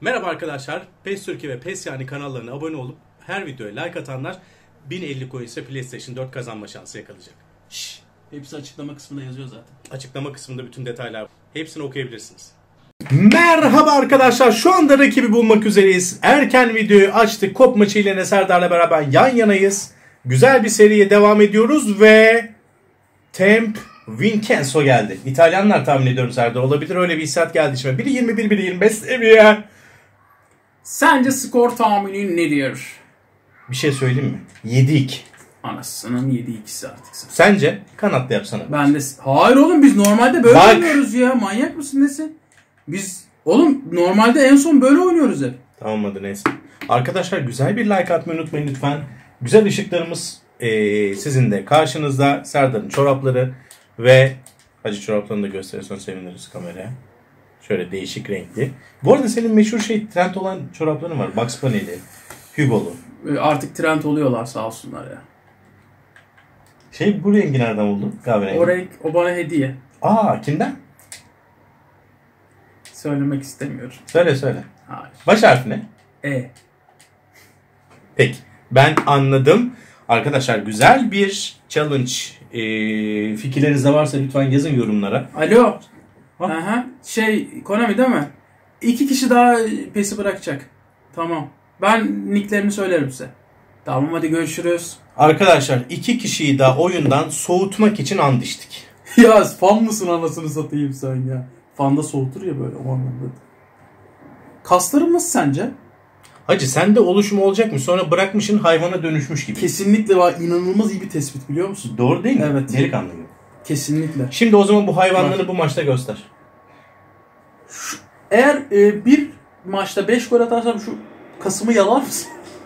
Merhaba arkadaşlar. PES Türkiye ve PES Yani kanallarına abone olup her videoya like atanlar 1050 coin ise PlayStation 4 kazanma şansı yakalayacak. Hepsi açıklama kısmında yazıyor zaten. Açıklama kısmında bütün detaylar var. Hepsini okuyabilirsiniz. Merhaba arkadaşlar. Şu anda rakibi bulmak üzereyiz. Erken videoyu açtık. Kop maçı ile Serdar'la beraber yan yanayız. Güzel bir seriye devam ediyoruz ve Temp Vincenzo geldi. İtalyanlar tahmin ediyorum Serdar. Olabilir, öyle bir hissiyat geldi içime. Biri 21, biri 25 seviye. Sence skor tahminin nedir? Bir şey söyleyeyim mi? 7-2. Anasının 7-2'si artık. Sence? Kanatla yapsana. Ben de... Hayır oğlum, biz normalde böyle Bak. oynuyoruz ya. Manyak mısın nesin? Biz oğlum normalde en son böyle oynuyoruz hep. Tamam hadi neyse. Arkadaşlar güzel bir like atmayı unutmayın lütfen. Güzel ışıklarımız sizin de karşınızda. Serdar'ın çorapları ve Hacı çoraplarını da gösterirsen seviniriz kameraya. Şöyle değişik renkli. Bu arada senin meşhur trend olan çorapların var. Bugs Bunny'li, Hugo'lu. Artık trend oluyorlar sağ olsunlar ya. Bu rengi nereden buldun? Kahverengi. O renk o bana hediye. Aa, kimden? Söylemek istemiyorum. Söyle. Hayır. Baş harfi ne? E. Peki. Ben anladım. Arkadaşlar güzel bir challenge fikirleriniz de varsa lütfen yazın yorumlara. Alo. Aha. Konami değil mi? 2 kişi daha PES'i bırakacak. Tamam. Ben nicklerini söylerim size. Tamam hadi görüşürüz. Arkadaşlar 2 kişiyi daha oyundan soğutmak için and içtik. Ya fan mısın anasını satayım sen ya. Fanda soğutur ya böyle o anlamda. Kaslarım nasıl sence? Hacı sende oluşum olacak mı? Sonra bırakmışın hayvana dönüşmüş gibi. Kesinlikle var. İnanılmaz iyi bir tespit biliyor musun? Doğru değil mi? Evet. Delikanlı gibi. Kesinlikle. Şimdi o zaman bu hayvanlarını bu maçta göster. Eğer bir maçta 5 gol atarsam şu kasımı yalar mısın?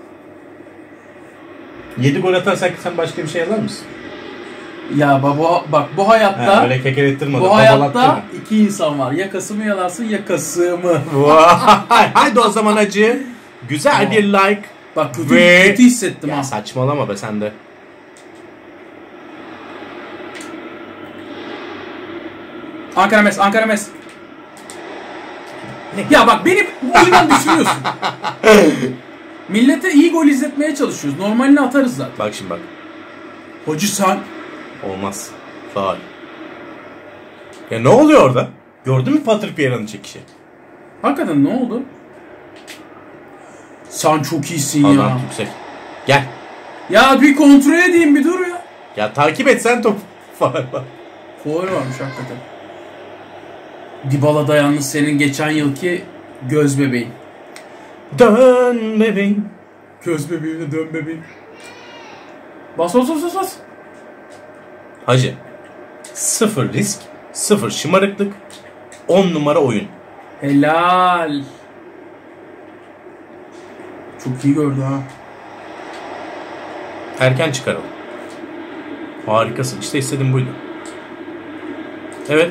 7 gol atarsak sen başka bir şey yalar mısın? Ya bak bu hayatta öyle kekelettirme. Bu hayatta iki insan var. Ya kasımı yalarsın ya kasımı. Haydi o zaman Hacı. Güzel bir like. Bak kötü hissettim ya ha. Saçmalama be sen de. Ankara Mes. Ya bak beni bu oyundan düşünüyorsun. Millete iyi gol izletmeye çalışıyoruz. Normalini atarız zaten. Bak şimdi bak. Hoca sen. Olmaz. Faul. Ya ne oluyor orada? Gördün mü Patrick Vieira'nın çekişi? Hakikaten ne oldu? Sen çok iyisin ya. Adam yüksek. Gel. Ya bir kontrol edeyim bir dur ya. Ya takip et sen top. Faul var. Faul varmış hakikaten. Dybala'da yalnız senin geçen yılki göz bebeğin. Dön bebeğim. Göz bebeğine dön bebeğim. Bas. Hacı. 0 risk, 0 şımarıklık, 10 numara oyun. Helal. Çok iyi gördü ha. Erken çıkaralım. Harikasın. İşte istediğim buydu. Evet.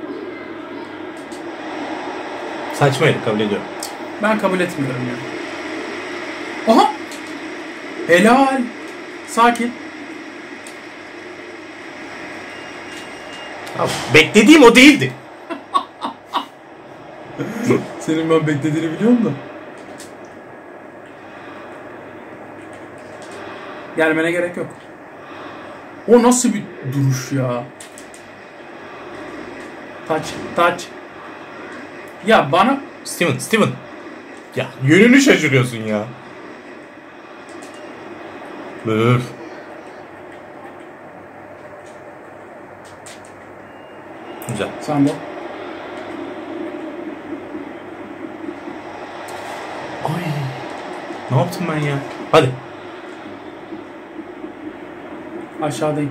Saçmaydı, kabul ediyorum. Ben kabul etmiyorum ya. Aha. Helal. Sakin. Abi, beklediğim o değildi. Senin ben beklediğini biliyorum da. Gelmene gerek yok. O nasıl bir duruş ya? Taç. Ya bana... Steven. Ya yönünü şaşırıyorsun ya. Öf. Güzel. Sen de. Ay. Ne yaptım ben ya? Hadi. Aşağıdayım.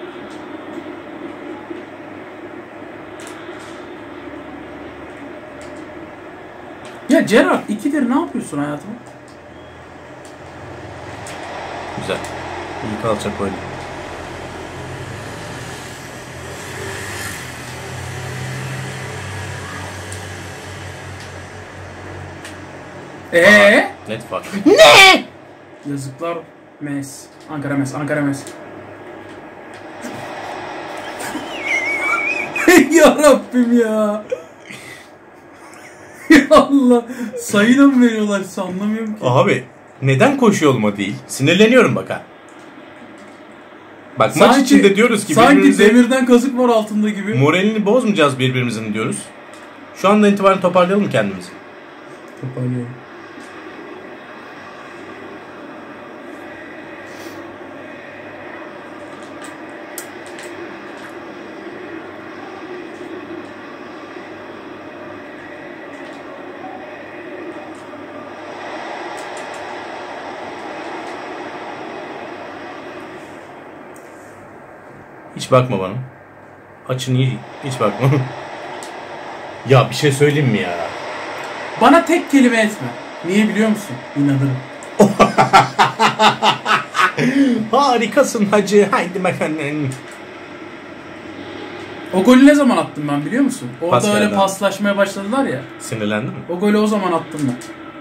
Ya Gerard 2'dir ne yapıyorsun hayatım? Güzel. İyi kalacak oyun. Net fark. Ne? Yazıklar Mes. Ankara Mes. Ya Rabbim ya. Allah. Sayıyla mı veriyorlar? Hiç anlamıyorum ki. Abi neden koşu yoluma değil? Sinirleniyorum bak ha. Bak maç içinde diyoruz ki sanki demirden kazık var altında gibi. Moralini bozmayacağız birbirimizin diyoruz. Şu anda itibaren toparlayalım kendimizi. Toparlayalım. Hiç bakma bana. Açın iyi. Hiç bakma. Ya bir şey söyleyeyim mi ya? Bana tek kelime etme. Niye biliyor musun? İnanırım. Harikasın hacı. Haydi bakalım. O golü ne zaman attım ben biliyor musun? Orada Pas öyle geldi. paslaşmaya başladılar ya. Sinirlendin mi? O golü o zaman attım ben.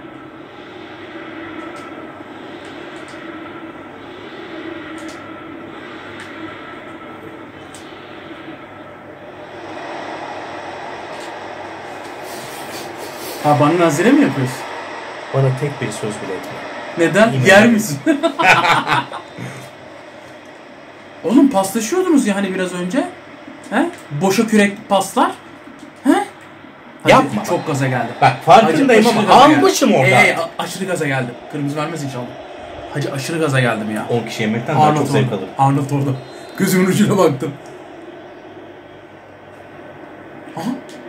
Ha bana nazire mi yapıyorsun? Bana tek bir söz bile etme. Neden? Yine Yer de. misin? Oğlum paslaşıyordunuz ya hani biraz önce. He? Boşa kürek paslar. He? Hadi, Yapma. çok gaza geldim. Bak farkındayım Hacı, ama aşırı gaza almışım geldim. orada. Aşırı gaza geldim. Kırmızı vermez inşallah. Hacı aşırı gaza geldim ya. 10 kişi yemekten daha çok zevk alırım. Arnold orada. Gözümün ucuna baktım. Aha.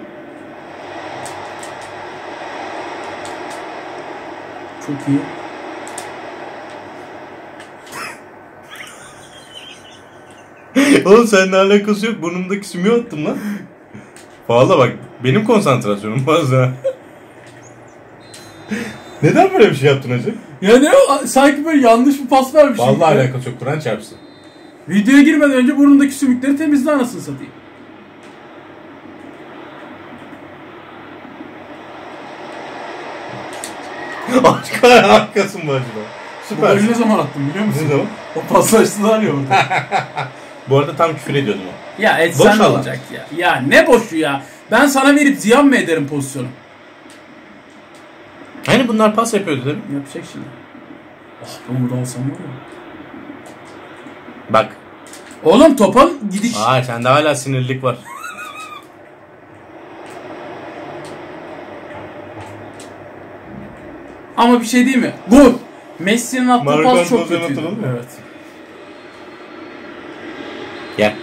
Çok iyi. Oğlum seninle alakası yok. Burnumdaki sümüğü attım lan. Valla bak benim konsantrasyonum fazla. Neden böyle bir şey yaptın hacı? Ya ne o? Sanki böyle yanlış bir pas vermiş. Vallahi alakası yok. Kur'an çarpsın. Videoya girmeden önce burnundaki sümükleri temizle anasını satayım. Aşk arkasın bu acaba. Bu Süper. golü ne zaman attım biliyor musun? Ne zaman? O paslaştılar ya orada. Bu arada tam küfür ediyordum o. Ya etsen Boş ne alan. olacak ya? Ya ne boşu ya? Ben sana verip ziyan mı ederim pozisyonu? Hani bunlar pas yapıyordu değil mi? Yapacak şimdi. Ah ben burada olsam var ya. Bak. Oğlum topa gidiş. Aa sende hala sinirlilik var. Ama bir şey değil mi? Gol. Messi'nin attığı Marco pas çok Antonio'nun kötüydü. hatırladın mı? Evet. Gel.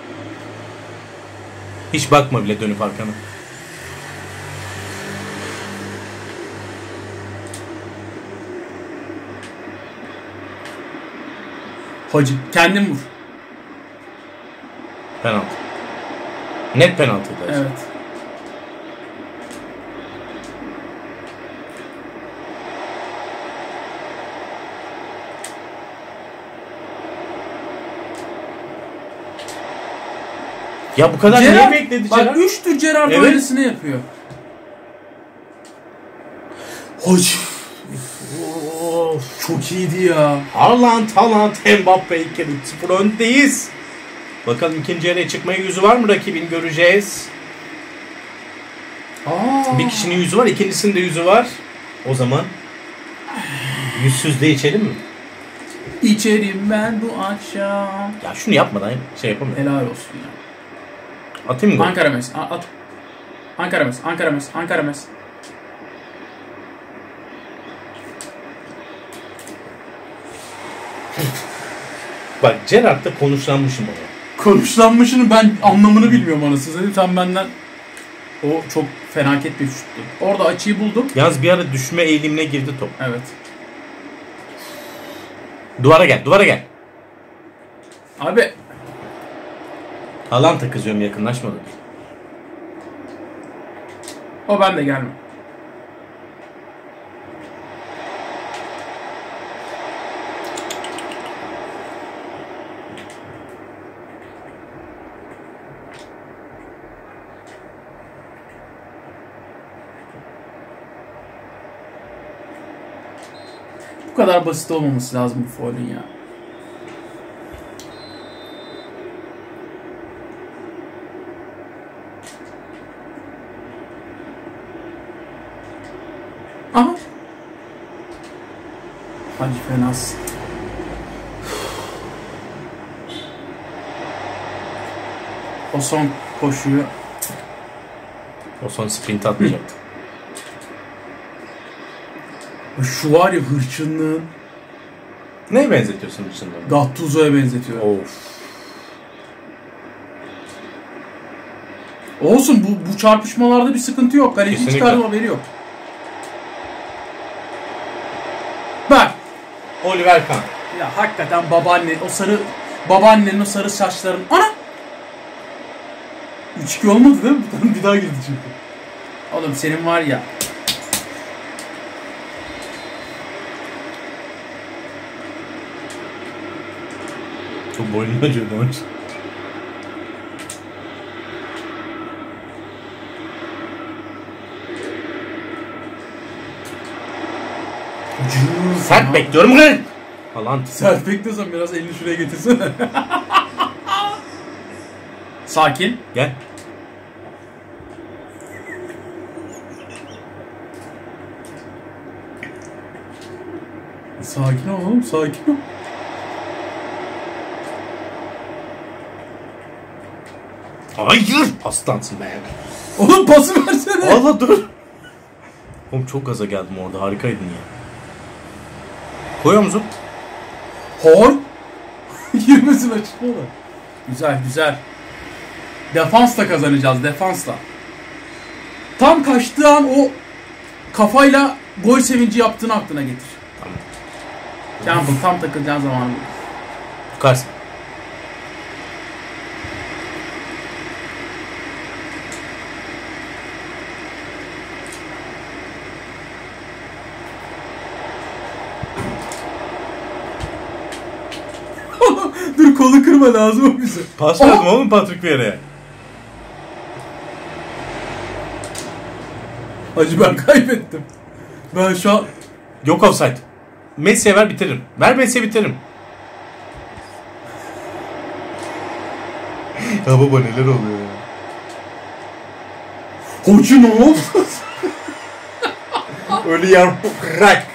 Hiç bakma bile dönüp arkana. Hacı kendin vur. Penaltı. Net penaltıydı. hacı. Evet. Ya bu kadar niye bekledi bak Gerard? 3 tür Gerard Evet. öylesine yapıyor. Hacı. Of, çok iyiydi ya. Haaland, Mbappe 2-0 öndeyiz. Bakalım ikinci yarıya çıkmaya yüzü var mı rakibin göreceğiz. Bir kişinin yüzü var, ikincisinin de yüzü var. O zaman yüzsüz de içelim mi? İçerim ben bu akşam. Ya şunu yapmadan şey yapamıyorum. Helal olsun ya. Atayım mı? Ankara Mes. At. Ankara Mes. Ankara Mes. Ankara Mes. Bak Gerrard'da konuşlanmışım ona. Konuşlanmışını ben anlamını bilmiyorum anasını satayım. Tam benden o çok felaket bir şuttu. Orada açıyı buldum. Yalnız bir ara düşme eğilimine girdi top. Evet. Duvara gel, duvara gel. Abi Haaland'a kızıyorum yakınlaşmadı. o ben de gelmem. Bu kadar basit olmaması lazım bu faulün ya. Hadi fenasın. O son koşuyor. O son sprint atmayacaktı. Şu var ya hırçınlığın. Neye benzetiyorsun hırçınlığı? Gattuso'ya benzetiyor. Of. Olsun bu çarpışmalarda bir sıkıntı yok. Kaleci çıkarma haberi yok. Bak. Oliver Kahn. Ya hakikaten babaannenin o sarı saçların. Ana! 3-2 olmadı değil mi? Bir daha girdi çünkü. Oğlum senin var ya. Çok boynum acıyordu onun için. Sert bekliyorum lan. Falan. Sert bekliyorsan biraz elini şuraya getirsene. Sakin. Gel. Sakin ol oğlum, sakin ol. Hayır. Aslansın be. Oğlum pası versene. Allah dur. Oğlum çok gaza geldim orada. Harikaydın ya. Koyuyor musun? Hor. Girmesin açıkla da. Güzel güzel. Defansla kazanacağız, defansla. Tam kaçtığı an o kafayla gol sevinci yaptığını aklına getir. Tamam. Campbell tam takılacağın zaman. Tukarsın. Dur kolu kırma lazım o bize. Pas verdim oğlum Patrick Vieira'ya. Hacı ben kaybettim. Ben şu an... Yok offside. Messi'ye ver bitiririm. Ver Messi'ye bitiririm. Ya baba neler oluyor ya. Hoca ne oldu? Öyle yarprak.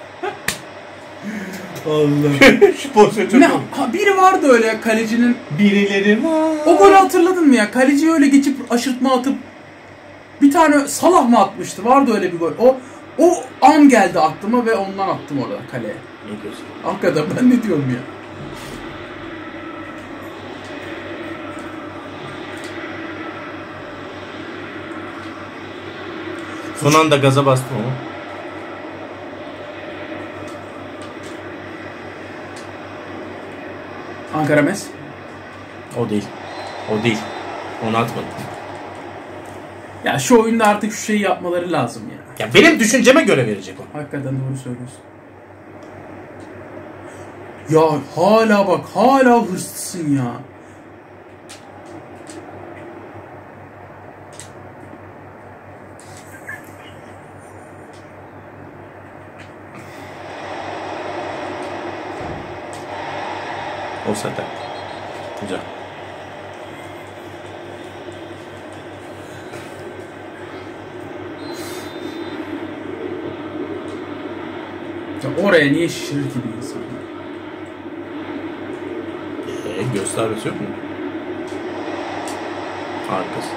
Allah. Şu pozisyon çok ne, biri vardı öyle kalecinin. Birileri var. O golü hatırladın mı ya? Kaleci öyle geçip aşırtma atıp bir tane Salah mı atmıştı? Vardı öyle bir gol. O an geldi aklıma ve ondan attım orada kaleye. Ne diyorsun? Hakikaten ben ne diyorum ya? Son anda gaza bastım ama. Ankara Mes. O değil. O değil. Onu atmadım. Ya şu oyunda artık şu şeyi yapmaları lazım ya. Ya benim düşünceme göre verecek o. Hakikaten doğru söylüyorsun. Ya hala bak hala hırslısın ya. O zaten. Güzel. Ya oraya niye şişirir ki bir insan? Göstermesi yok mu? Harikasın.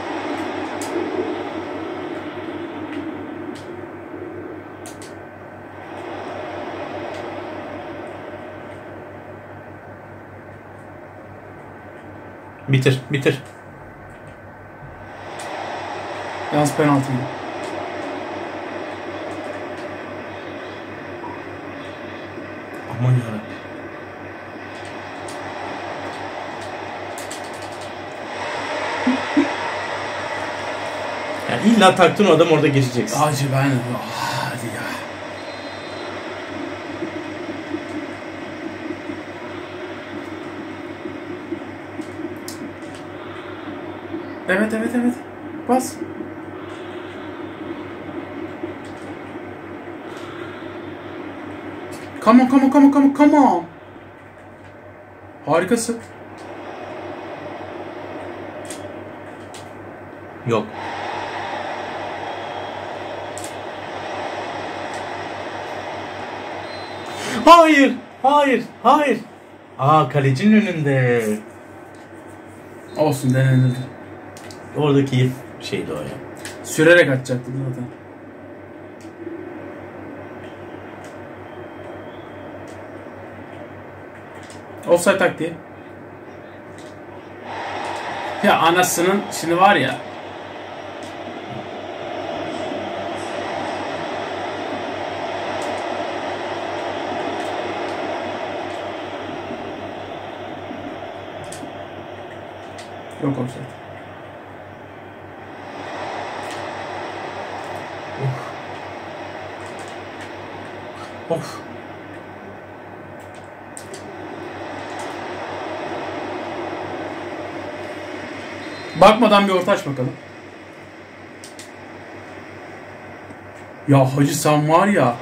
Bitir, bitir. Yalnız penaltıydı. Aman yarabbim. Yani illa taktın o adam orada geçeceksin. Hacı ben... Hadi ya. Evet evet evet. Bas. Come on come on come on come on come on. Harikasın. Yok. Hayır. Hayır. Hayır. Aa, kalecinin önünde. Olsun, denenir. Oradaki şeydi o ya. Sürerek atacaktı zaten. Offside taktiği. Ya anasının şimdi var ya. Yok offside. Of. Bakmadan bir orta aç bakalım. Ya hacı sen var ya.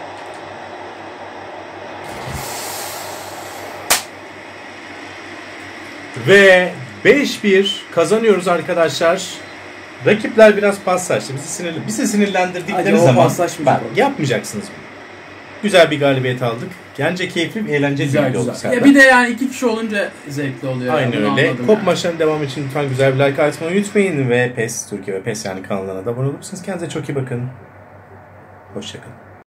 Ve 5-1 kazanıyoruz arkadaşlar. Rakipler biraz paslaştı. Bizi sinirlendirdikleri Hadi o zaman paslaşmayacak bak, yapmayacaksınız bunu. Güzel bir galibiyet aldık. Bence keyifli, eğlenceli bir video oldu. Ya bir de yani iki kişi olunca zevkli oluyor. Aynen yani, öyle. Kop yani. maçlarının devamı için lütfen güzel bir like atmayı unutmayın ve PES Türkiye ve PES yani kanallarına da abone olursanız kendinize çok iyi bakın. Hoşçakalın.